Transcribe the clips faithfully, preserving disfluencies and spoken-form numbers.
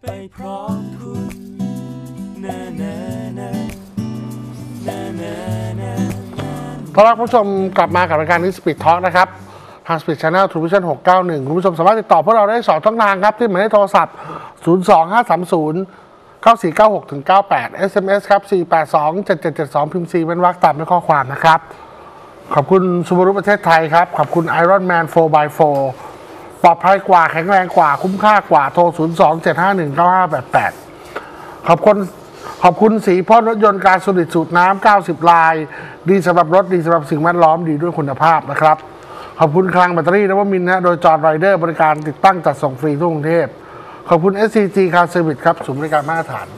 ไปพร้อมคุณนะนะนะนะนะนะต้อนรับผู้ชมกลับมากับรายการนี้ Speed Talk นะครับทาง Speed Channel True Vision หกเก้าหนึ่งคุณผู้ชมสามารถติดต่อพวกเราได้สองช่องทางครับที่หมายเลขโทรศัพท์ ศูนย์ สอง ห้า สาม ศูนย์ เก้า สี่ เก้า หก เก้า แปด เอส เอ็ม เอส ครับ สี่ แปด สอง เจ็ด เจ็ด เจ็ด สอง พิมพ์ C เป็นวรรคตามด้วยข้อความนะครับขอบคุณซูบารุประเทศไทยครับขอบคุณ Iron Man โฟร์ บาย โฟร์ ปลอดภัยกว่าแข็งแรงกว่าคุ้มค่ากว่าโทร ศูนย์ สอง เจ็ด ห้า หนึ่ง เก้า ห้า แปด แปด ขอบคุณขอบคุณสีพ่นรถยนต์การสูดิตสูตรน้ำเก้าสิบลายดีสำหรับรถดีสำหรับสิ่งแวดล้อมดีด้วยคุณภาพนะครับขอบคุณคลังแบตเตอรี่นวมินทร์นะโดยจอร์จไรเดอร์บริการติดตั้งจัดส่งฟรีทั่วกรุงเทพขอบคุณ เอส ซี จี Car Service ครับศูนย์บริการมาตรฐาน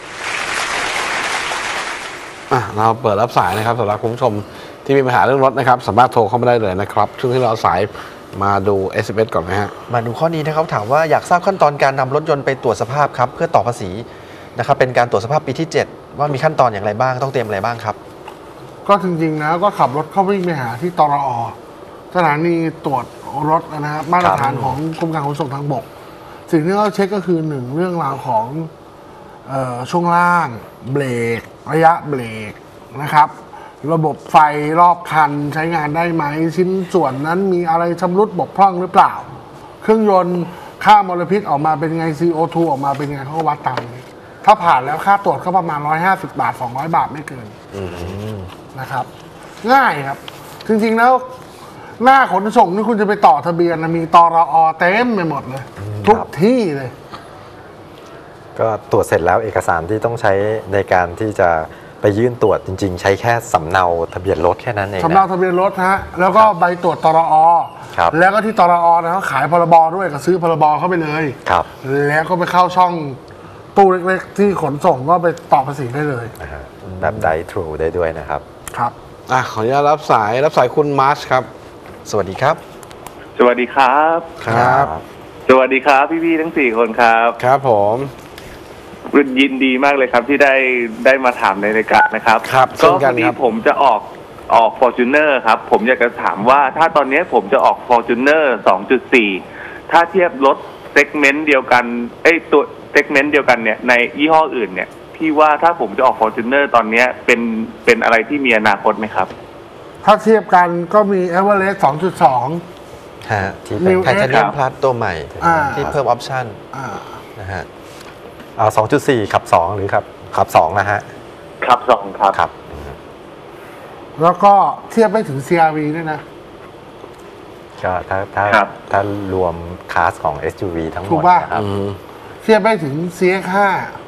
อ่ะเราเปิดรับสายนะครับสำหรับคุณผู้ชมที่มีปัญหาเรื่องรถนะครับสามารถโทรเข้ามาได้เลยนะครับช่วงที่เราสายมาดู เอส เอ็ม เอส ก่อนไหมฮะมาดูข้อนี้นะครับถามว่าอยากทราบขั้นตอนการนำรถยนต์ไปตรวจสภาพครับเพื่อต่อภาษีนะครับเป็นการตรวจสภาพปีที่เจ็ดว่ามีขั้นตอนอย่างไรบ้างต้องเตรียมอะไรบ้างครับก็จริงๆนะก็ขับรถเข้าวิ่งไปหาที่ตรอสถานีตรวจรถนะครับมาตรฐานของกรมการขนส่งทางบกสิ่งที่เราเช็คก็คือหนึ่งเรื่องราวของเอ่อช่วงล่างเบรกระยะเบรกนะครับระบบไฟรอบคันใช้งานได้ไหมชิ้นส่วนนั้นมีอะไรชำรุดบกพร่องหรือเปล่าเครื่องยนต์ค่ามลพิษออกมาเป็นไง ซี โอ ทู ออกมาเป็นไงเขาก็วัดตามนี้ถ้าผ่านแล้วค่าตรวจก็ประมาณหนึ่งร้อยห้าสิบบาทสองร้อยบาทไม่เกินนะครับง่ายครับจริงๆแล้วหน้าขนส่งนี่คุณจะไปต่อทะเบียนนะมีตรอเต็มไปหมดเลยทุกที่เลยก็ตรวจเสร็จแล้วเอกสารที่ต้องใช้ในการที่จะไปยื่นตรวจจริงๆใช้แค่สำเนาทะเบียนรถแค่นั้นเองสำเนาทะเบียนรถฮะแล้วก็ใบตรวจตรอแล้วก็ที่ตรอนะเขาขายพรบด้วยก็ซื้อพรบเข้าไปเลยครับแล้วก็ไปเข้าช่องตู้เล็กๆที่ขนส่งก็ไปต่อภาษีได้เลยแบบไดทรูได้ด้วยนะครับครับอ่ะขออนุญาตรับสายรับสายคุณมาร์ชครับสวัสดีครับสวัสดีครับครับสวัสดีครับพี่ๆทั้งสี่คนครับครับผมยินดีมากเลยครับที่ได้ได้มาถามในรายการนะครับครับก็พอดีผมจะออกออก Fortuner ครับผมอยากจะถามว่าถ้าตอนนี้ผมจะออก Fortuner สองจุดสี่ ถ้าเทียบรถเซกเมนต์เดียวกันเอ้ยตัวเซกเมนต์เดียวกันเนี่ยในยี่ห้ออื่นเนี่ยพี่ว่าถ้าผมจะออก Fortuner ตอนนี้เป็นเป็นอะไรที่มีอนาคตไหมครับถ้าเทียบกันก็มี Everest สองจุดสองฮะที่เป็นไทเทเนียมพลัสตัวใหม่ที่เพิ่มออปชั่นนะฮะเอา สองจุดสี่ ขับสองหรือขับขับสองนะฮะขับสองครับครับแล้วก็เทียบไม่ถึง ซี อาร์ วี ด้วยนะก็ถ้าถ้าถ้ารวมคลาสของ เอส ยู วี ทั้งหมดนะครับเทียบไม่ถึง ซี เอ็กซ์ ห้า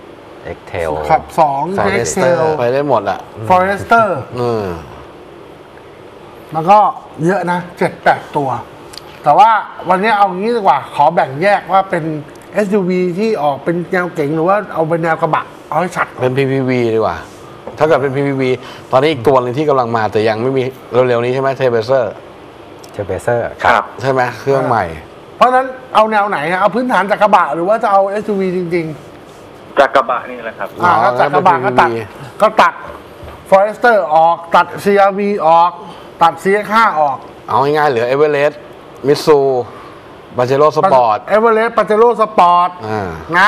X-Tail ขับสอง X-Tail ไปได้หมดอ่ะ Forester อืมแล้วก็เยอะนะ เจ็ดแปด ตัวแต่ว่าวันนี้เอางี้ดีกว่าขอแบ่งแยกว่าเป็น เอส ยู วี ที่ออกเป็นแนวเก๋งหรือว่าเอาเป็นแนวกระบะเอาให้ชัดเป็น พี พี วี ดีกว่าถ้าเกิดเป็น พี พี วี ตอนนี้อีกตัวนึงที่กำลังมาแต่ยังไม่มีเร็วๆนี้ใช่ไหมเทเบเซอร์เทเบเซอร์ครับใช่ไหมเครื่องใหม่เพราะนั้นเอาแนวไหนเอาพื้นฐานจากกระบะหรือว่าจะเอา เอส ยู วี จริงๆจากกระบะนี่แหละครับอ่าจากกระบะก็ตัดก็ตัด Forester ออกตัด ซี อาร์ วี ออกตัด ซี เอ็กซ์ ห้า ออกเอาง่ายๆเหลือ Everest Mitsu Pajero Sport Everest Pajero Sport นะ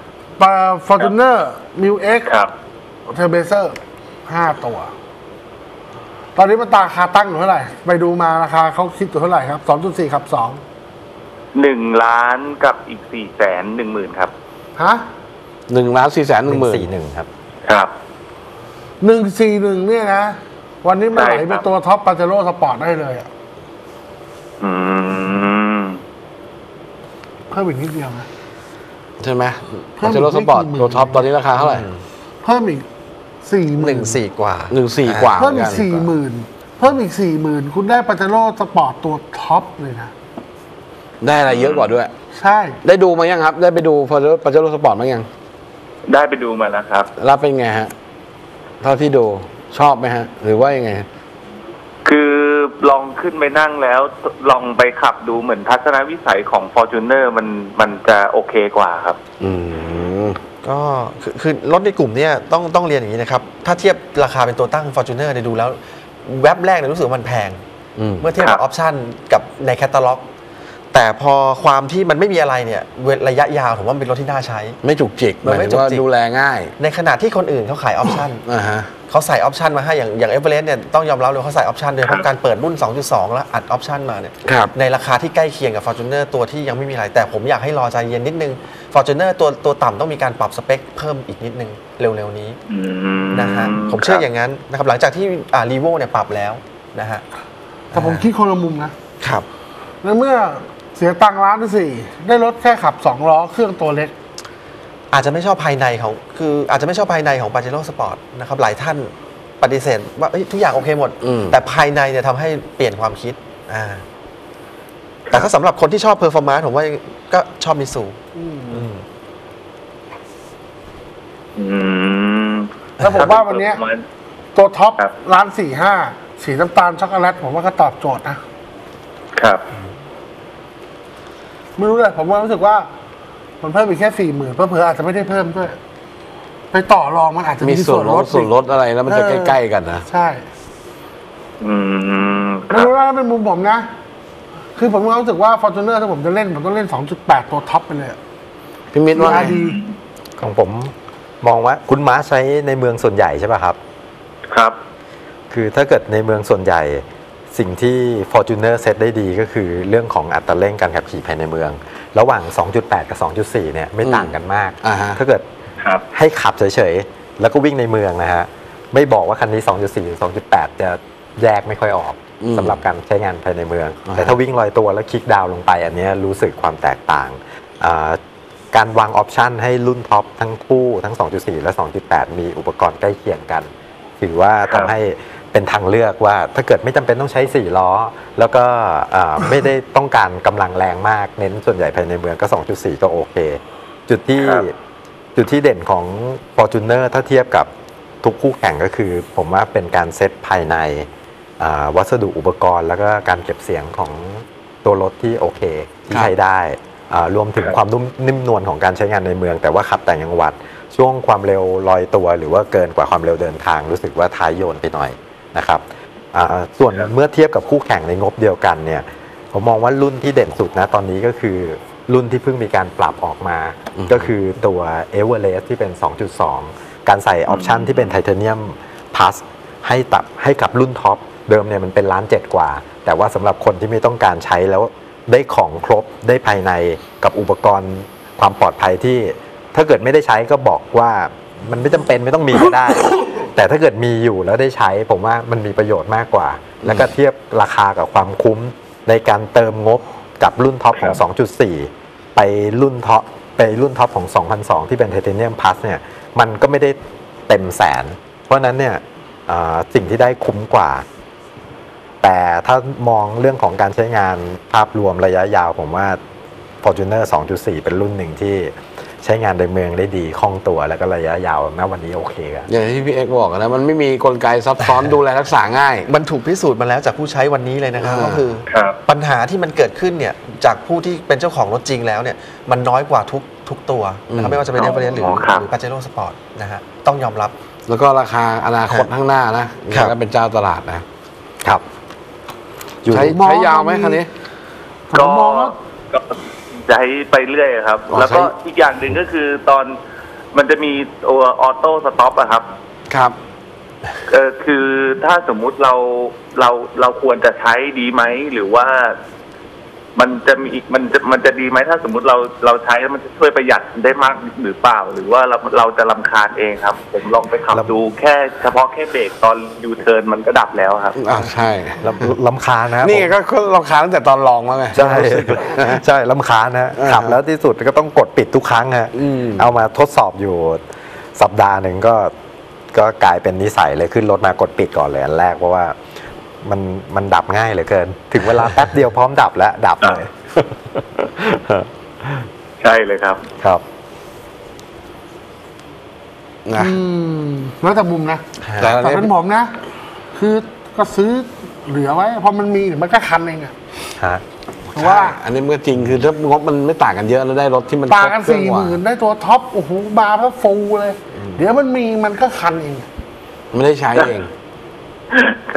Fortuner New X ครับ Trailblazer ห้าตัวตอนนี้มันราคาตั้งอยู่เท่าไหร่ไปดูมาราคาเขาคิดอยู่เท่าไหร่ครับ สองจุดสี่ ขับสองหนึ่งล้านกับอีก สี่แสนหนึ่งหมื่น ครับฮะหนึ่งล้านสี่แสนหนึ่งหมื่นสี่หนึ่งครับครับหนึ่งสี่หนึ่งเนี่ยนะวันนี้มันไหลเป็นตัวท็อป Pajero Sport ได้เลยอ่ะอืมเพิ่มอีกนิดเดียวนะใช่ไหมเจโร่สปอร์ตตัวท็อปตอนนี้ราคาเท่าไหร่เพิ่มอีกสี่หมื่นหนึ่งสี่กว่าหนึ่งสี่กว่าเพิ่มอีกสี่หมื่นเพิ่มอีกสี่หมื่นคุณได้ปาเจโร่สปอร์ตตัวท็อปเลยนะได้อะไรเยอะกว่าด้วยใช่ได้ดูมายังครับได้ไปดูปาเจโร่สปอร์ตมายังได้ไปดูมาแล้วครับรับเป็นไงฮะเท่าที่ดูชอบไหมฮะหรือว่ายังไงคือลองขึ้นไปนั่งแล้วลองไปขับดูเหมือนทัศนวิสัยของ Fortuner มันมันจะโอเคกว่าครับอืมก็คือคือรถในกลุ่มนี้ต้องต้องเรียนอย่างนี้นะครับถ้าเทียบราคาเป็นตัวตั้ง Fortuner เนี่ยดูแล้วแว็บแรกเนี่ยรู้สึกมันแพงเมื่อเทียบกับออปชั่นกับในแคตตาล็อกแต่พอความที่มันไม่มีอะไรเนี่ยระยะยาวผมว่ามันเป็นรถที่น่าใช้ไม่จุกจิกหมันมายไม่ถึงว่าจุกจิกดูแลง่ายในขณะที่คนอื่นเขาขายออปชั่นอ่าฮะเขาใส่ออปชันมาให้อย่างอย่างเอเวอเรสต์เนี่ยต้องยอมรับเลยเขาใส่ออปชันโดยเฉพาะการเปิดรุ่น สองจุดสอง แล้วอัดออปชันมาเนี่ยครับในราคาที่ใกล้เคียงกับ Fortuner ตัวที่ยังไม่มีอะไรแต่ผมอยากให้รอใจเย็นนิดนึง Fortuner ตัวตัวต่ำต้องมีการปรับสเปคเพิ่มอีกนิดนึงเร็วๆนี้อืมนะฮะผมเชื่ออย่างนั้นนะครับหลังจากที่อ่ารีโวเนี่ยปรับแล้วนะฮะแต่ผมคิดคนละมุมนะครับ ในเมื่อเสียตังค์ล้านที่สี่ได้รถแค่ขับสองล้อเครื่องตัวเล็กอาจจะไม่ชอบภายในของคืออาจจะไม่ชอบภายในของ Pajero Sport นะครับหลายท่านปฏิเสธว่าเอ้ยทุกอย่างโอเคหมดอืมแต่ภายในเนี่ยทำให้เปลี่ยนความคิดอ่าแต่ถ้าสำหรับคนที่ชอบเพอร์ฟอร์มานซ์ผมว่าก็ชอบมิสูอืมแล้วผมว่าวันเนี้ยประมาณตัวท็อปครับล้านสี่ห้าสีน้ำตาลช็อกโกแลตผมว่าก็ตอบโจทย์นะครับไม่รู้เลยผมว่ารู้สึกว่า มันเพิ่มอีกแค่สี่หมื่นเพื่อๆอาจจะไม่ได้เพิ่มด้วย ไปต่อรองมันอาจจะมีส่วนลดส่วนลดอะไรแล้วมันจะใกล้ๆกันนะใช่อืมคไม่รับรู้ว่าเป็นมุมผมนะ คือผมรู้สึกว่า Fortuner ถ้าผมจะเล่น ผมต้องเล่น สองจุดแปด ตัวท็อปไปเลยอะพี่มิตรว่าไงดีของผมมองว่าคุณม้าใช้ในเมืองส่วนใหญ่ใช่ป่ะครับครับคือถ้าเกิดในเมืองส่วนใหญ่สิ่งที่ Fortuner เซตได้ดีก็คือเรื่องของอัตราเร่งการขับขี่ภายในเมือง ระหว่าง สองจุดแปด กับ สองจุดสี่ เนี่ยไม่ต่างกันมากอ่าฮะถ้าเกิดครับให้ขับเฉยๆ แล้วก็วิ่งในเมืองนะฮะ ไม่บอกว่าคันนี้ สองจุดสี่ หรือ สองจุดแปด จะแยกไม่ค่อยออกอืมสำหรับการใช้งานภายในเมืองอ่าฮะแต่ถ้าวิ่งลอยตัวแล้วคลิกดาวน์ลงไปอันเนี้ยรู้สึกความแตกต่างอ่าการวางออปชันให้รุ่นท็อปทั้งคู่ทั้ง สองจุดสี่ และ สองจุดแปด มีอุปกรณ์ใกล้เคียงกัน ถือว่าครับทำให้เป็นทางเลือกว่าถ้าเกิดไม่จำเป็นต้องใช้สี่ล้อ แล้วก็อ่าไม่ได้ต้องการกำลังแรงมากเน้นส่วนใหญ่ภายในเมืองก็ สองจุดสี่ ก็โอเค จุดที่ครับจุดที่เด่นของ Fortuner ถ้าเทียบกับทุกคู่แข่งก็คือ ผมว่าเป็นการเซตภายในอ่าวัสดุอุปกรณ์ แล้วก็การเก็บเสียงของตัวรถที่โอเคที่ครับใช้ได้อ่ารวมถึงครับความนุ่มนิ่มนวลของการใช้งานในเมือง แต่ว่าขับแต่างจังหวัด ช่วงความเร็วลอยตัว หรือว่าเกินกว่าความเร็วเดินทาง รู้สึกว่าท้ายโยนไปหน่อยนะครับอ่าส่วนเมื่อเทียบกับคู่แข่งในงบเดียวกันเนี่ยผมมองว่ารุ่นที่เด่นสุดนะตอนนี้ก็คือรุ่นที่เพิ่งมีการปรับออกมาอืมก็คือตัว Everest ที่เป็น สองจุดสอง การใส่ออปชันที่เป็นไทเทเนียมพลัสให้ตับให้กับรุ่นท็อปเดิมเนี่ยมันเป็นล้านเจ็ดกว่า แต่ว่าสำหรับคนที่ไม่ต้องการใช้แล้วได้ของครบได้ภายในกับอุปกรณ์ความปลอดภัยที่ถ้าเกิดไม่ได้ใช้ก็บอกว่ามันไม่จำเป็นไม่ต้องมีก็ได้ แต่ถ้าเกิดมีอยู่แล้วได้ใช้ผมว่ามันมีประโยชน์มากกว่า แล้วก็เทียบราคากับความคุ้มในการเติมงบกับรุ่นท็อปของครับสองจุดสี่ ไปรุ่นท็อปไปรุ่นท็อปของ สองพันสอง ที่เป็นไทเทเนียมพลัสเนี่ยมันก็ไม่ได้เต็มแสน เพราะฉะนั้นเนี่ยอ่าสิ่งที่ได้คุ้มกว่า แต่ถ้ามองเรื่องของการใช้งานภาพรวมระยะยาวผมว่า Fortuner สองจุดสี่ เป็นรุ่นหนึ่งที่ใช้งานในเมืองได้ดีคล่องตัวแล้วก็ระยะยาวณวันนี้โอเคกันอย่างที่พี่เอ็กซ์บอกนะมันไม่มีกลไกซับซ้อนดูแลรักษาง่ายมันถูกพิสูจน์มาแล้วจากผู้ใช้วันนี้เลยนะครับอ่าก็คือครับปัญหาที่มันเกิดขึ้นเนี่ยจากผู้ที่เป็นเจ้าของรถจริงแล้วเนี่ยมันน้อยกว่าทุกทุกตัวนะครับไม่ว่าจะเป็นอ๋เออเวอเรสต์หรือครับหรือ Pajero Sport นะฮะต้องยอมรับแล้วก็ราคาอนาคตข้างหน้านะครับก็เป็นเจ้าตลาดนะครับใช้มองใช้ยาวไหมคันนี้ผมก็มองว่าก็จะให้ไปเรื่อยครับอ๋อแล้วก็ใช้อีกอย่างหนึ่งก็คือตอนมันจะมีตัวออโต้สต็อปอะครับครับเออคือถ้าสมมุติเราเราเราควรจะใช้ดีไหมหรือว่า มันจะมีอีกมันจะมันจะดีไหมถ้าสมมุติเราเราใช้แล้วมันจะช่วยประหยัดได้มากหรือเปล่า หรือว่าเราเราจะรำคาญเองครับ ผมลองไปขับรำดูแค่เฉพาะแค่เบรกตอนยูเทิร์นมันก็ดับแล้วครับอ่าใช่ลำลำคาญนะนี่ไงก็ก็ราคาตั้งแต่ตอนลองแล้วไงใช่ ใช่ลำคาญนะอ่าขับแล้วที่สุดก็ต้องกดปิดทุกครั้งฮะอืมเอามาทดสอบอยู่สัปดาห์หนึ่งก็ก็กลายเป็นนิสัยเลยขึ้นรถมากดปิดก่อนเลยอันแรกเพราะว่ามันมันดับง่ายเหลือเกิน ถึงเวลาแป๊บเดียวพร้อมดับแล้วดับเลยใช่เลยครับครับนะอืมแล้วแต่มุมนะแต่อันแต่นี้เป็นผมนะ คือก็ซื้อเหลือไว้พอมันมีเดี๋ยวมันก็คันเองอะฮะเพราะว่าใช่อันนี้มันก็จริงคือถ้างบมันไม่ต่างกันเยอะแล้วได้รถที่มันปากันครบเครื่สี่องกหว่ามื่นได้ตัวท็อปโอ้โหบาร์ก็ฟูเลย เดี๋ยวมันมีมันก็คันเองไม่ได้ใช้เองครับ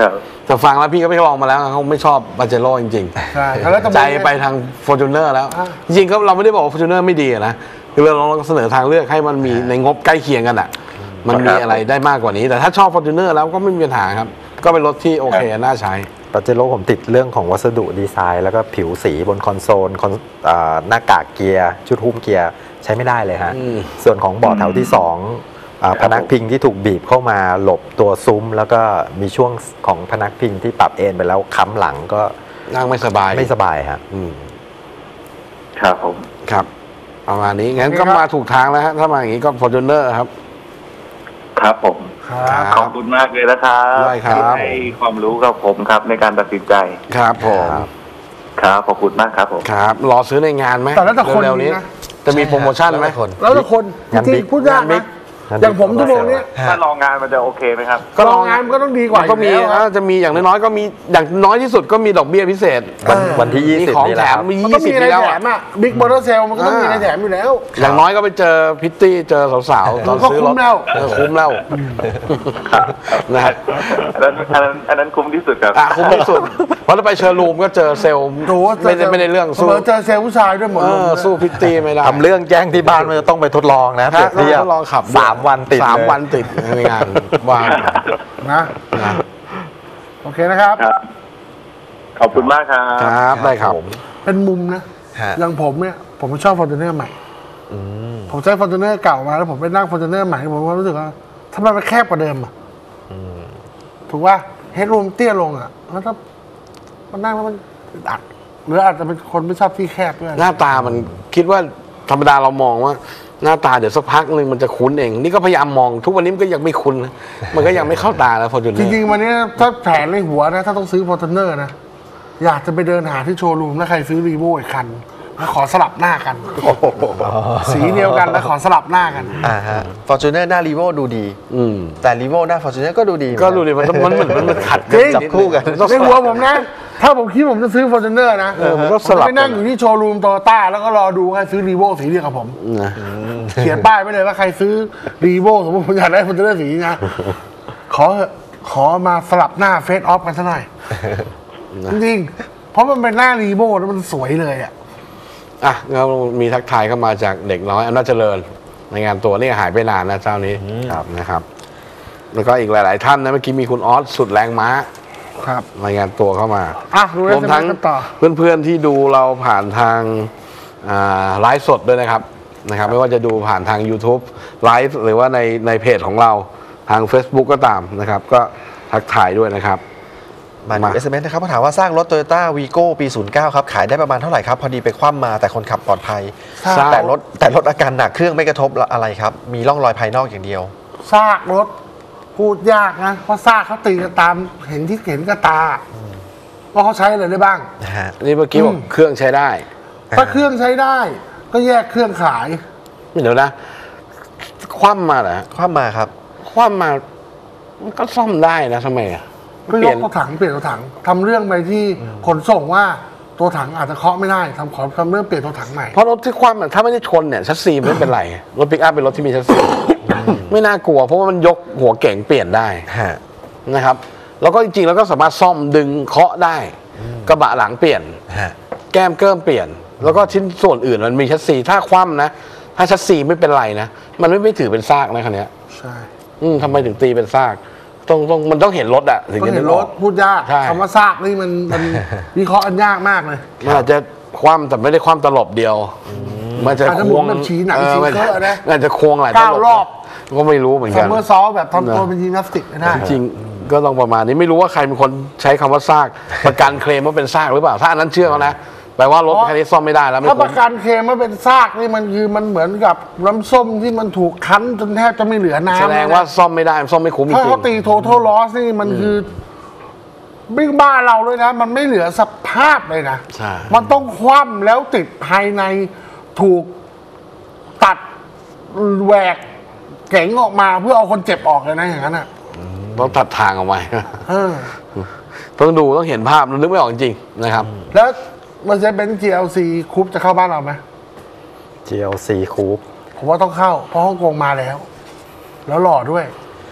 แต่ฟังแล้วพี่ก็ไม่ลองมาแล้วเขาไม่ชอบปาเจโร่จริงใช่แล้วจะๆ ใจไปทาง Fortuner แล้วอ่าจริงๆก็เราไม่ได้บอกว่า Fortuner ไม่ดีอะนะคือเราลองเสนอทางเลือกให้มันมีในงบใกล้เคียงกันอ่ะมันมีอะไรได้มากกว่านี้ แต่ถ้าชอบ Fortuner แล้วก็ไม่มีปัญหาครับก็เป็นรถที่โอเคน่าใช้ปาเจโร่ผมติดเรื่องของวัสดุดีไซน์ แล้วก็ผิวสีบนคอนโซลคอนอ่าหน้ากากเกียร์ ชุดหุ้มเกียร์ ใช้ไม่ได้เลยฮะอืมส่วนของเบาะแถวที่สองอ่าพนักพิงที่ถูกบีบเข้ามาหลบตัวซุ้ม แล้วก็มีช่วงของพนักพิงที่ปรับเอนไปแล้วค้ำหลังก็นั่งไม่สบายไม่สบายฮะอืมครับผมครับประมาณนี้งั้นก็มาถูกทางแล้วฮะถ้ามาอย่างนี้ก็ Fortuner ครับครับผมครับขอบคุณมากเลยนะครับได้ครับที่ให้ความรู้กับผมครับในการตัดสินใจครับผมครับขอบคุณมากครับผมครับรอซื้อในงานไหมแต่แล้วแต่คนเร็วๆนี้นะจะมีโปรโมชั่นไหมแล้วแต่คนแล้วแต่คนจงานริบิ๊งกๆพูดยากงานบิ๊นะกอย่างผมชั่วโมงเนี้ยถ้าลองงานมันจะโอเคไหมครับก็ลองงานมันก็ต้องดีกว่ามันก็มีอยู่แล้วอ่ะจะมีอย่างน้อยๆก็มีอย่างน้อยที่สุดก็มีดอกเบี้ยพิเศษวันวันที่ ยี่มีสิบของนี่แหแถละคมรับมีมันก็ยี่สิมีบอะไรนี่แล้วแถอ่ะมอ่ะบิ๊กมอเตอร์เซลมันก็ต้องมีอะไรแถมอยู่แล้วอย่างน้อยก็ไปเจอพิตตี้เจอสาวๆตอนก็ซื้อรคุ้ถมแล้วเออคุ้มแล้วนะฮะอันนั้นอันนั้นอันนั้นคุ้มที่สุดครับอ่ะคุ้มที่สุดเพราะถ้าไปเชอร์รูมก็เจอเซลล์โอ้โหไม่ได้ไม่ได้เรื่องเสสู้มอเจอเซลล์ผู้ชายด้วยหมดเอเลยอสู้พิตตี้ไม่ได้ทำเรื่องแจ้งที่บ้านมันจะต้องไปทดลองนะเปรียบเทียบทดลองขับสามวันติดสามเลยวันติดในงานว่านะนะโอเคนะครับครับ ขอบคุณมากครับครับได้ครับเป็นมุมนะฮะอย่างผมเนี่ย ผมชอบฟอร์จูเนอร์ใหม่อืมผมใช้ฟอร์จูเนอร์เก่ามาแล้วผมไปนั่งฟอร์จูเนอร์ใหม่ผมก็รู้สึกว่าทำไมมันแคบกว่าเดิมอ่ะถูกว่าเฮดรูมเตี้ยลงอ่ะแล้วถ้ามันนั่งแล้วมันอึดอัดหรืออาจจะเป็นคนไม่ชอบที่แคบด้วยหน้าตามันคิดว่าธรรมดาเรามองว่า หน้าตาเดี๋ยวสักพักหนึ่งมันจะคุ้นเอง นี่ก็พยายามมองทุกวันนี้มันก็ยังไม่คุ้นนะมันก็ยังไม่เข้าตาแล้วฟอร์จูเนอจร์ริงๆวันนี้ถ้าแผนในหัวนะ ถ้าต้องซื้อฟอร์จูเนอร์นะ อยากจะไปเดินหาที่โชว์รูมแล้วใครซื้อรีโวอีกคันแล้วขอสลับหน้ากัน สีเดียวกันแล้วขอสลับหน้ากันอ่าฮะฟอร์จูเนอร์หน้ารีโวดูดีอืมแต่รีโวหน้าฟอร์จูเนอร์ก็ดูดีก็ดูดิมันมันเหมือนมันมันขัดจริงจับคู่กันในหัวผมนะ ถ้าผมคิดผมจะซื้อฟอร์จูเนอร์นะเออมันก็ผมสลับจะไปนั่งอยู่ที่โชว์รูมโตโยต้าแล้วก็รอดูใครซื้อรีโวสีเดียวกับผมนะเขียนป้ายไว้เลยว่าใครซื้อรีโวสมมติผมอยากได้ฟอร์จูเนอร์สีนะขอเถอะขอมาสลับหน้าเฟซออฟกันซะหน่อยจริงๆเพราะมันเป็นหน้ารีโวแล้วมันสวยเลยอ่ะอ่ะเรามีทักทายเข้ามาจากเด็กน้อยอำนาจเจริญในงานตัวนี่หายไปนานนะเจ้านี้ครับนะครับ แล้วก็อีกหลาย ๆ ท่านนะเมื่อกี้มีคุณออสสุดแรงม้าครับรายงานตัวเข้ามาอ่ะดูรวมทั้งกันต่อเพื่อน ๆ ที่ดูเราผ่านทางอ่าไลฟ์สดด้วยนะครับนะครับ ไม่ว่าจะดูผ่านทาง YouTube ไลฟ์หรือว่าในในเพจของเราทาง Facebook ก็ตามนะครับ ก็ทักทายด้วยนะครับมาดูมาเอสเอ็มเอสนะครับเขาถามว่าสร้างรถโตโยต้าวีโก้ปี ศูนย์เก้า ครับ ขายได้ประมาณเท่าไหร่ครับ พอดีไปคว่ำมาแต่คนขับปลอดภัยทราบแต่รถแต่รถอาการหนักเครื่องไม่กระทบอะไรครับ มีร่องรอยภายนอกอย่างเดียวซากรถพูดยากนะเพราะซากเขาตีกันตามเห็นที่เห็นกับตาว่าเขาใช้อะไรได้บ้างนะฮะนี่เมื่อกี้บอกอืมเครื่องใช้ได้ถ้าเครื่องใช้ได้ ก็แยกเครื่องขายเดี๋ยวนะ คว่ำมาเหรอฮะคว่ำมาครับคว่ำมามันก็ซ่อมได้นะทำไมอ่ะก็เปยลี่กยนตัวถังเปลี่ยนตัวถังทำเรื่องไปที่ขนส่งว่าตัวถังอาจจะเคาะไม่ได้ทำขอทำเรื่องเปลี่ยนตัวถังใหม่เพราะรถที่คว่ำอะถ้าไม่ได้ชนเนี่ยชัสซีไม่เป็นไร รถปิกอัพเป็นรถที่มีชัสซีไม่น่ากลัว เพราะว่ามันยกหัวเก่งเปลี่ยนได้ฮะนะครับ แล้วก็จริงๆแล้วก็สามารถซ่อมดึงเคาะได้ กระบะหลังเปลี่ยนฮะแก้มเกิมเปลี่ยน แล้วก็ชิ้นส่วนอื่นมันมีชัสซีถ้าคว่ำนะ ถ้าชัสซีไม่เป็นไรนะ มันไม่ไม่ถือเป็นซากนะคันเนี้ยใช่อืมทำไมถึงตีเป็นซากต้องต้องมันต้องเห็นรถอะถึงก็จะเห็นึนกรออถกพูดยากใช่คำว่าซากนี่มันมันวิเคราะห์อันยากมากเลยมันอาจจะคว่ำแต่ไม่ได้คว่ำตลบเดียว มันจะอาจจะคหมุวงนแบบชี้หนังเออชี้มันเคอะนะมันอาจจะควงหลายตลเก้ารอบก็ไม่รู้เหมือนซักัมนเมอร์ซอลแบบทำตัวเป็นยิมนาสติกไม่ได้จริงๆก็ต้องประมาณนี้ไม่รู้ว่าใครเป็นคนใช้คำว่าซาก ประกันเคลมว่าเป็นซากหรือเปล่า ถ้าอันนั้นเชื่อเขานะแปลว่ารถคันนี้ซ่อมไม่ได้แล้วไม่ถ้าปคุ้ระมกันเคลมว่าเป็นซากนี่มันคือมันเหมือนกับน้ำส้มที่มันถูกคั้นจนแทบจะไม่เหลือน้ำแสดงว่าซ่อมไม่ได้ซ่อมไม่คุ้มจถ้าริเขางตีโท a l loss นี่มันคือบิ๊กบ้านเราเลยนะ มันไม่เหลือสภาพเลยนะๆใช่มันต้องคว่ำแล้วติดภายในถูกตัดแหวกเก๋งออกมาเพื่อเอาคนเจ็บออกเลยนะอย่างนั้นอ่ะต้องตัดทางออกมาเออต้องดูต้องเห็นภาพนึกไม่ออกจริงๆนะครับแล้วมันจะเป็น จี แอล ซี คูปจะเข้าบ้านเราไหมจี แอล ซี Coupe ผมว่าต้องเข้า เพราะฮ่องกงมาแล้ว แล้วหล่อด้วยก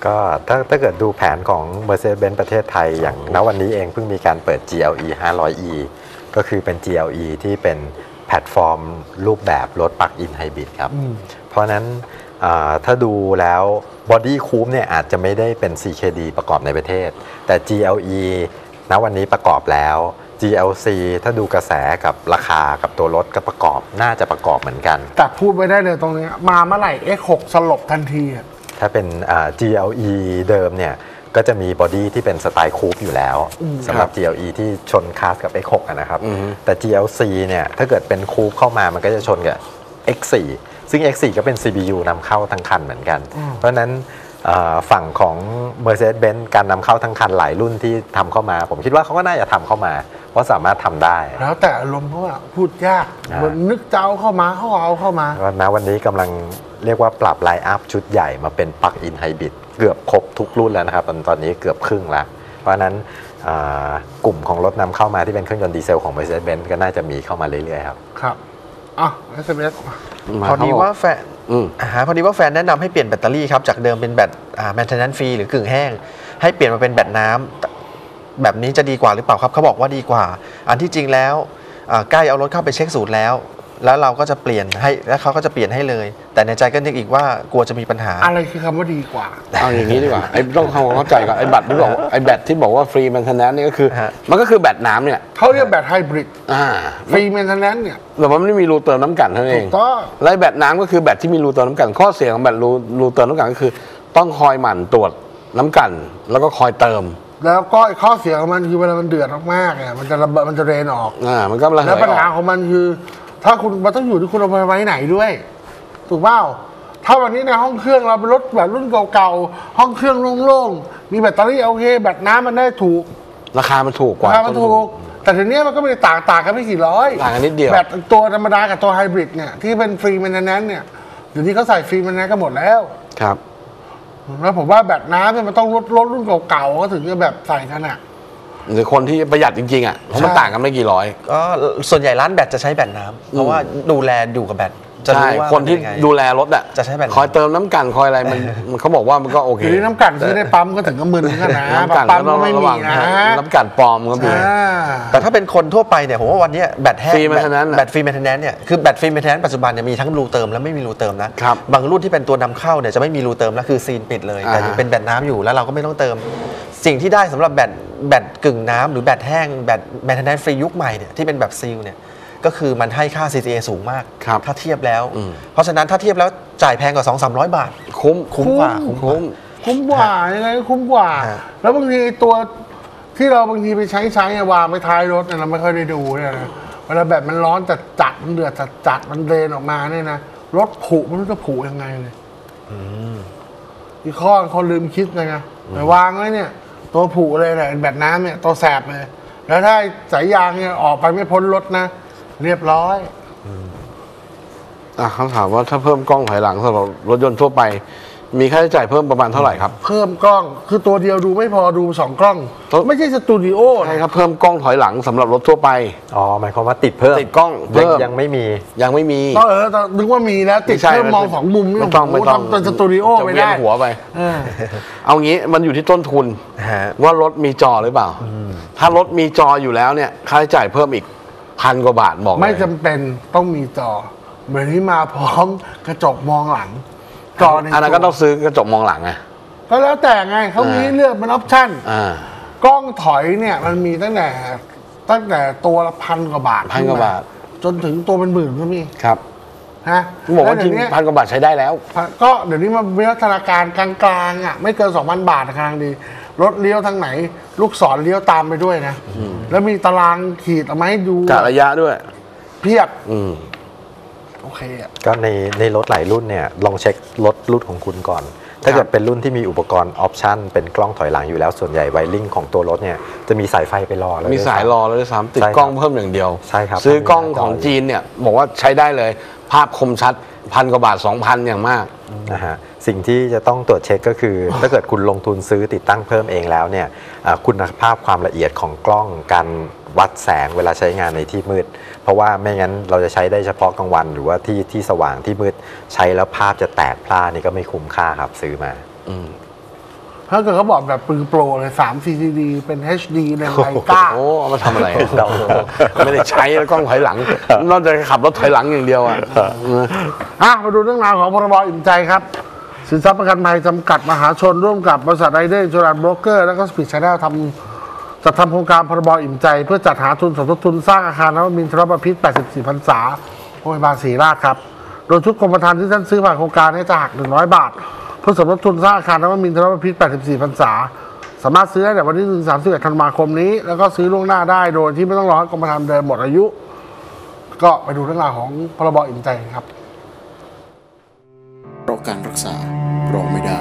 ก็ถ้าถ้าเกิดดูแผนของ Mercedes-Benz ประเทศไทยอย่างณวันนี้เองเพิ่งมีการเปิด จี แอล อี ห้าร้อยอี ก็คือเป็น จี แอล อี ที่เป็นแพลตฟอร์มรูปแบบรถปลั๊กอินไฮบริดครับ เพราะฉะนั้นถ้าดูแล้วบอดี้คูปเนี่ยอาจจะไม่ได้เป็น ซี เค ดี ประกอบในประเทศแต่ จี แอล อี ณวันนี้ประกอบแล้ว จี แอล ซี ถ้าดูกระแสกับราคากับตัวรถก็ประกอบน่าจะประกอบเหมือนกันแต่พูดไม่ได้เลยตรงนี้มาเมื่อไหร่ เอ็กซ์ หก สลบทันทีอะถ้าเป็น จี แอล อี เดิมเนี่ยก็จะมีบอดี้ที่เป็นสไตล์คูปอยู่แล้วสำหรับ จี แอล อี ที่ชนคาสกับ เอ็กซ์ หก อะนะครับแต่ จี แอล ซี เนี่ยถ้าเกิดเป็นคูปเข้ามามันก็จะชนกับ เอ็กซ์ โฟร์ ซึ่ง เอ็กซ์ โฟร์ ก็เป็น ซี บี ยู นำเข้าทั้งคันเหมือนกัน เพราะฉะนั้นฝั่งของ Mercedes-Benz การนำเข้าทั้งคันหลายรุ่นที่ทำเข้ามาผมคิดว่าเขาก็น่าจะทำเข้ามาเพราะสามารถทำได้แล้วแต่อารมณ์เพราะว่าพูดยากอ่ามันนึกจะเอาเข้ามาเขาเอาเข้ามาก็ณวันนี้กำลังเรียกว่าปรับไลน์อัพชุดใหญ่มาเป็นปลั๊กอินไฮบริดเกือบครบทุกรุ่นแล้วนะครับตอนตอนนี้เกือบครึ่งแล้ว เพราะฉะนั้นกลุ่มของรถนำเข้ามาที่เป็นเครื่องยนต์ดีเซลของ Mercedes-Benz ก็น่าจะมีเข้ามาเรื่อยๆครับครับอ่ะ เอส เอ็ม เอสพอดีว่าแฟนอืมอ่าฮะพอดีว่าแฟนแนะนำให้เปลี่ยนแบตเตอรี่ครับจากเดิมเป็นแบตอ่า maintenance free หรือกึ่งแห้งให้เปลี่ยนมาเป็นแบตน้ำแบบนี้จะดีกว่าหรือเปล่าครับเขาบอกว่าดีกว่า อันที่จริงแล้วอ่าใกล้เอารถเข้าไปเช็คสูตรแล้ว แล้วเราก็จะเปลี่ยนให้แล้วเขาก็จะเปลี่ยนให้เลย แต่ในใจก็นึกอีกว่ากลัวจะมีปัญหาอะไรคือคำว่าดีกว่าเอาอย่างนี้ดีกว่าไอ้ต้องเข้าใจก่อนไอ้บัตรที่บอกไอ้แบตที่บอกว่าฟรีแมนเทนแนนซ์นี่ก็คือฮะมันก็คือแบตน้ำเนี่ยเขาเรียกแบตไฮบริดอ่าฟรีเมนเทนแนนซ์เนี่ยแต่ว่ามันไม่มีรูเติมน้ำกันเท่านั้นเองถูกต้องและแบตน้ำก็คือแบตที่มีรูเติมน้ำกันข้อเสียของแบตรูรูเติมน้ำกันก็คือ ต้องคอยหมั่นตรวจน้ำกัน แล้วก็คอยเติมแล้วก็ไอ้ข้อเสียของมันคือเวลามันเดือดมากๆเนี่ยมันจะระเบิดมันจะเรนออกอ่ามันก็ระเหแล้วยปัญอหาอกของมันคือ ถ้าคุณมันต้องอยู่ที่คุณเอาไปไว้ไหนด้วย ถูกเปล่าถ้าวันนี้ในห้องเครื่องเราเป็นรถแบบรุ่นเก่าๆห้องเครื่องโล่งๆมีแบตเตอรี่โอเคแบตน้ำมันได้ถูกราคามันถูกกว่าราคามันถูก แต่ทีเนี้ยมันก็ไม่ได้ต่างต่างกันไม่กี่ร้อยต่างกันนิดเดียวแบตตัวธรรมดากับตัวไฮบริดเนี่ยที่เป็นฟรีแมนเทนแนนซ์เนี่ยเดี๋ยวนี้เขาใส่ฟรีแมนเทนแนนซ์กันหมดแล้วครับแล้วผมว่าแบตน้ำเนี่ยมันต้องลดลดรุ่นเก่าๆก็ถึงจะแบบใส่กันอ่ะหรือคนที่ประหยัดจริงๆอ่ะเพราะมันใช่ต่างกันไม่กี่ร้อยก็ส่วนใหญ่ร้านแบตจะใช้แบตน้ำเพราะว่าดูแลอยู่กับแบตจะใช่รู้ว่าคนที่มัเป็ยังไงดูแลรถอ่ะจะใช้แบตน้ำคอยเติมน้ำกันคอยอะไรมันมันเขาบอกว่ามันก็โอเคทีนี้น้ำกันซื้อได้ปั๊มก็ถึงกับมึนเหมือนกันนะน้ำกันปั๊มก็ก็ไม่ระมีวังนะน้ำกันปลอมก็มีอ่าแต่ถ้าเป็นคนทั่วไปเนี่ยผมว่าวันเนี้ยแบตแห้งฟรี maintenance แบตฟรีแมนเทนแนนซ์เนี่ยคือแบตฟรีแมนเทนแนนซ์ปัจจุบันเนี่ยมีทั้งรูเติมและไม่มีรูเติมนะครับ บางรุ่นที่เป็นตัวนำเข้าเนี่ยจะไม่มีรูเติมแล้วคือซีนปิดเลยอ่าแต่ยังเป็นแบตน้ำอยู่แล้วเราก็ไม่ต้องเติม สิ่งที่ได้สำหรับแบตแบตกึ่งน้ำหรือแบตแห้งแบตแมนเทนแนนซ์ฟรียุคใหม่เนี่ยที่เป็นแบบซีลเนี่ยก็คือมันให้ค่า ซี ที เอ สูงมากครับถ้าเทียบแล้วอืมเพราะฉะนั้นถ้าเทียบแล้วจ่ายแพงกว่า สองถึงสามร้อย บาทคุ้มคุ้มกว่าคุ้มกว่าคุ้มคุ้มกว่ายังไงก็คุ้มกว่าฮะแล้วบางทีตัวที่เราบางทีไปใช้ใช้วางไปท้ายรถเนี่ยเราไม่ค่อยได้ดูเนี่ยนะเวลาแบบมันร้อนจัดจัดๆมันเดือดจัดจัดๆมันเรนออกมาเนี่ยนะรถผุมันจะผุยังไงเลยอีกข้อคนลืมคิดเลยไงแต่วางไว้เนี่ย ตัวผุเลยแหละแบบน้ำเนี่ยตัวแสบเลย แล้วถ้าสายยางเนี่ยออกไปไม่พ้นรถนะ เรียบร้อยอ่ะคำถามว่าถ้าเพิ่มกล้องถอยหลังสำหรับรถยนต์ทั่วไป มีค่าใช้จ่ายเพิ่มประมาณเท่าไหร่ครับเพิ่มกล้องคือตัวเดียวดูไม่พอดูสองกล้องตัวไม่ใช่สตูดิโอใช่นะครับเพิ่มกล้องถอยหลังสำหรับรถทั่วไปอ๋อหมายความว่าติดเพิ่มติดกล้องยังเพิ่มยังไม่มียังไม่มีก็เออแต่นึกว่ามีแล้วติดไม่ใช่เพิ่มมองสองมุมนี่ไม่ต้องไม่ต้องโโหทำเป็นสตูดิโอจะไปเวียนได้หัวไปเออเอางี้มันอยู่ที่ต้นทุนฮะว่ารถมีจอหรือเปล่า ถ้ารถมีจออยู่แล้วเนี่ยค่าใช้จ่ายเพิ่มอีกพันกว่าบาทบอกเลยไม่จำเป็นต้องมีจอ เหมือนที่มาพร้อมกระจกมองหลัง จอในอันนั้นก็ต้องซื้อกระจกมองหลังไงก็แล้วแต่ไงเขามีให้เลือกเป็นออปชั่นอ่ากล้องถอยเนี่ยมันมีตั้งแต่ตั้งแต่ตัวละพันกว่าบาทพันกว่าบาทจนถึงตัวเป็นหมื่นก็มีครับฮะบอกว่าแล้จริงเดี๋ยนี้พันกว่าบาทใช้ได้แล้วก็เดี๋ยวนี้มันวิวัฒนาการกลางๆอ่ะไม่เกินสองพันบาทกลางดี รถเลี้ยวทางไหน ลูกศรเลี้ยวตามไปด้วยนะ แล้วมีตารางขีดเอามาให้ดูกะระยะด้วยเพียบอืมโอเคอ่ะก็ในในรถหลายรุ่นเนี่ยลองเช็ครถรุ่นของคุณก่อน ถ้าเกิดเป็นรุ่นที่มีอุปกรณ์ออปชันเป็นกล้องถอยหลังอยู่แล้วส่วนใหญ่ไวริ่งของตัวรถเนี่ยจะมีสายไฟไปรอแล้วมีสายรอแล้วด้วยซ้ำติดใช่ครับกล้องเพิ่มอย่างเดียวใช่ครับซื้อกล้องของจีนเนี่ย บอกว่าใช้ได้เลย ภาพคมชัดพันกว่าบาทสองพันอย่างมากนะฮะสิ่งที่จะต้องตรวจเช็คก็คือ ถ้าเกิดคุณลงทุนซื้อติดตั้งเพิ่มเองแล้วเนี่ยอ่าคุณภาพความละเอียดของกล้องการวัดแสงเวลาใช้งานในที่มืด เพราะว่าไม่งั้นเราจะใช้ได้เฉพาะกลางวัน หรือว่าที่ที่สว่างที่มืดใช้แล้วภาพจะแตกพร่านี่ก็ไม่คุ้มค่าครับซื้อมาอืมถ้าเกิดเขาบอกแบบปึงโปรเลยสาม ซี ซี ดี เป็น เอช ดี ในไลกาโอ้เอามาทำอะไรอะไม่ได้ใช้แล้วกล้องถอยหลัง นอกจากขับรถถอยหลังอย่างเดียวอ่ะอ่ะมาดูเรื่องราวของพรบอิ่มใจครับ สินทรัพย์ประกันภัยจำกัดมหาชน ร่วมกับบริษัทไรเดอร์อินชูรันส์โบรกเกอร์และก็สปีดชาแนลทำจัดทำโครงการพรบอิ่มใจ เพื่อจัดหาทุนสมทบทุนสร้างอาคารนวมินทรบพิตรแปดสิบสี่พรรษาโรงพยาบาลศรีราชครับ โดยชุดกรมธรรม์ที่ท่านซื้อผ่านโครงการนี้จะหักหนึ่งร้อยบาทเพื่อสมทบทุนสร้างอาคารนวมินทรบพิตรแปดสิบสี่พรรษาสามารถซื้อได้แต่วันที่ถึงสามสิบเอ็ดธันวาคมนี้แล้วก็ซื้อล่วงหน้าได้โดยที่ไม่ต้องรอให้กรมธรรม์เดิมหมดอายุ ก็ไปดูเรื่องราวของพรบอิ่มใจครับเพราะการรักษารอไม่ได้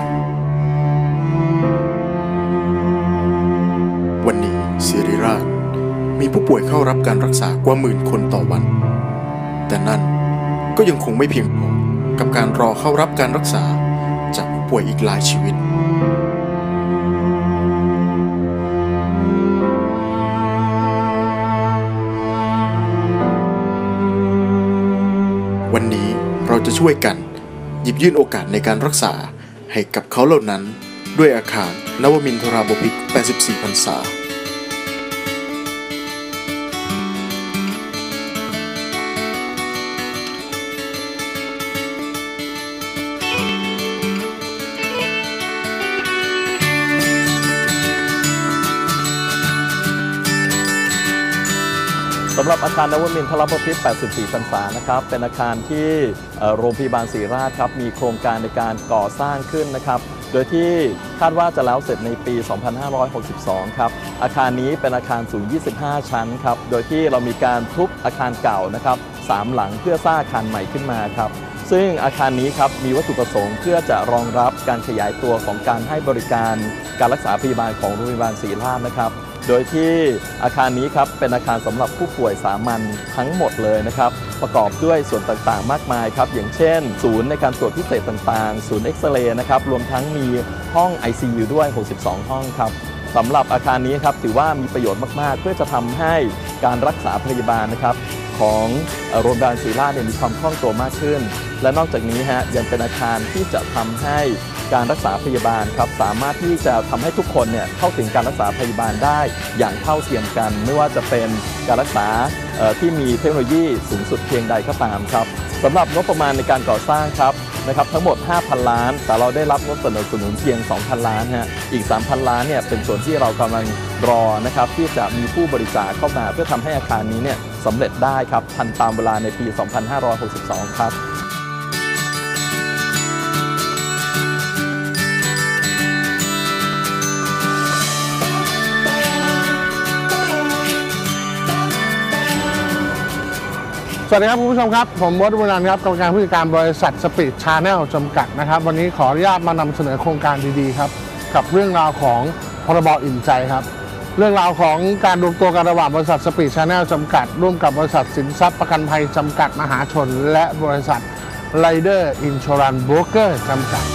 วันนี้ศิริราชมีผู้ป่วยเข้ารับการรักษากว่าหมื่นคนต่อวัน แต่นั่นก็ยังคงไม่เพียงพอกับการรอเข้ารับการรักษาจากผู้ป่วยอีกหลายชีวิต วันนี้เราจะช่วยกันหยิบยื่นโอกาสในการรักษาให้กับเขาเหล่านั้นด้วยอาคารนวมินทราบพิตรแปดสิบสี่พรรษาสำหรับอาคารนวมินทรบพิตรแปดสิบสี่พรรษานะครับเป็นอาคารที่โรงพยาบาลศรีราชครับมีโครงการในการก่อสร้างขึ้นนะครับโดยที่คาดว่าจะแล้วเสร็จในปี สองพันห้าร้อยหกสิบสอง ครับอาคารนี้เป็นอาคารสูง ยี่สิบห้า ชั้นครับโดยที่เรามีการทุบอาคารเก่านะครับสามหลังเพื่อสร้างอาคารใหม่ขึ้นมาครับซึ่งอาคารนี้ครับมีวัตถุประสงค์เพื่อจะรองรับการขยายตัวของการให้บริการการรักษาพยาบาลของโรงพยาบาลศรีราชนะครับโดยที่อาคารนี้ครับเป็นอาคารสำหรับผู้ป่วยสามัญทั้งหมดเลยนะครับประกอบด้วยส่วนต่างๆมากมายครับอย่างเช่นศูนย์ในการตรวจพิเศษต่างๆศูนย์เอ็กซเรย์นะครับรวมทั้งมีห้อง ไอ ซี ยู ด้วยหกสิบสองห้องครับสำหรับอาคารนี้ครับถือว่ามีประโยชน์มากๆเพื่อจะทำให้การรักษาพยาบาลนะครับของโรงพยาบาลศรีราชมีความคล่องตัวมากขึ้นและนอกจากนี้ฮะยังเป็นอาคารที่จะทำให้การรักษาพยาบาลครับสามารถที่จะทำให้ทุกคนเนี่ยเข้าถึงการรักษาพยาบาลได้อย่างเท่าเทียมกันไม่ว่าจะเป็นการรักษาที่มีเทคโนโลยีสูงสุดเพียงใดก็ตามครับสำหรับงบประมาณในการก่อสร้างครับนะครับทั้งหมด ห้าพัน ล้านแต่เราได้รับงบสนับสนุนเพียง สองพัน ล้านฮะอีก สามพัน ล้านเนี่ยเป็นส่วนที่เรากำลังรอนะครับที่จะมีผู้บริจาคเข้ามาเพื่อทำให้อาคารนี้เนี่ยสำเร็จได้ครับทันตามเวลาในปี สองพันห้าร้อยหกสิบสอง ครับสวัสดีครับคุณผู้ชมครับผมวรบุญนันท์ครับกรรมการผู้จัดการบริษัทสปีดชาแนลจำกัดนะครับวันนี้ขออนุญาตมานำเสนอโครงการดีๆครับกับเรื่องราวของพรบอิ่มใจครับเรื่องราวของการรวมตัวกันระหว่างบริษัทสปีดชาแนลจำกัดร่วมกับบริษัทสินทรัพย์ประกันภัยจำกัดมหาชนและบริษัทไรเดอร์อินชูรันส์โบรกเกอร์จำกัด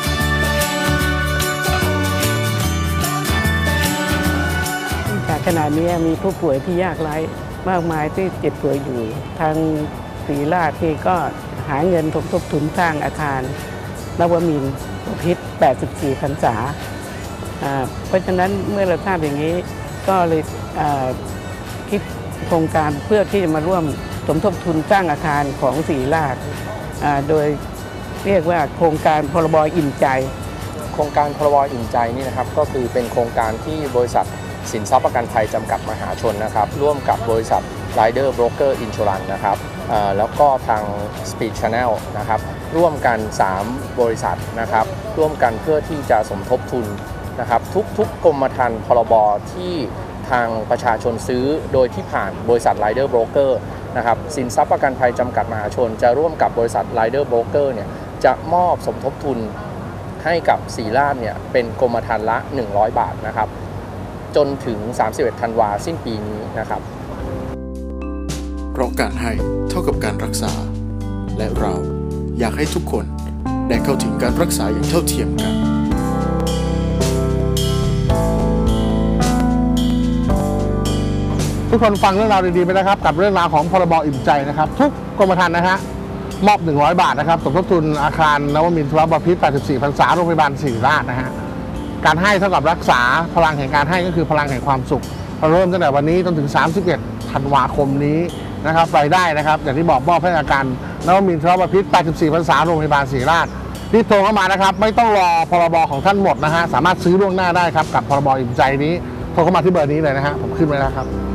ขณะนี้มีผู้ป่วยที่ยากไร้มากมายที่เจ็บป่วยอยู่ทางศรีราชที่ก็หาเงินสมทบทุนสร้างอาคารนวมินทรพิตรแปดสิบสี่พรรษาเพราะฉะนั้นเมื่อเราทราบอย่างนี้ก็เลยคิดโครงการเพื่อที่จะมาร่วมสมทบทุนสร้างอาคารของศรีราชโดยเรียกว่าโครงการพรบอิ่มใจโครงการพรบอิ่มใจนี่นะครับก็คือเป็นโครงการที่บริษัทสินทรัพย์ประกันภัยจำกัดมหาชนนะครับร่วมกับบริษัท Rider Broker Insurance นะครับแล้วก็ทาง Speed Channel นะครับร่วมกันสามบริษัทนะครับร่วมกันเพื่อที่จะสมทบทุนนะครับทุกๆกรมธรรม์พรบที่ทางประชาชนซื้อโดยที่ผ่านบริษัท Rider Broker นะครับสินทรัพย์ประกันภัยจำกัดมหาชนจะร่วมกับบริษัท Rider Broker เนี่ยจะมอบสมทบทุนให้กับศรีราชเนี่ยเป็นกรมธรรม์ละหนึ่งร้อยบาทนะครับจนถึงสามสิบเอ็ดธันวาสิ้นปีนี้นะครับเพราะการให้เท่ากับการรักษาและเราอยากให้ทุกคนได้เข้าถึงการรักษาอย่างเท่าเทียมกันทุกคนฟังเรื่องราวดีๆไปนะครับกับเรื่องราวของพรบอิ่มใจนะครับทุกกรมธรรม์นะฮะมอบหนึ่งร้อยบาทนะครับสมทบทุนอาคารนวมินทรบพิตรแปดสิบสี่พรรษาโรงพยาบาลศรีราชนะฮะการให้เท่ากับรักษาพลังแห่งการให้ก็คือพลังแห่งความสุขเราเริ่มตั้งแต่วันนี้จนถึงสามสิบเอ็ดธันวาคมนี้นะครับรายได้นะครับอย่างที่บอกมอบให้อาการนวมินทรบพิษแปดสิบสี่พรรษาโรงพยาบาลศรีราชรีบโทรเข้ามานะครับไม่ต้องรอพรบของท่านหมดนะฮะสามารถซื้อล่วงหน้าได้ครับกับพรบอิ่มใจนี้โทรเข้ามาที่เบอร์นี้เลยนะฮะผมขึ้นไว้แล้วครับ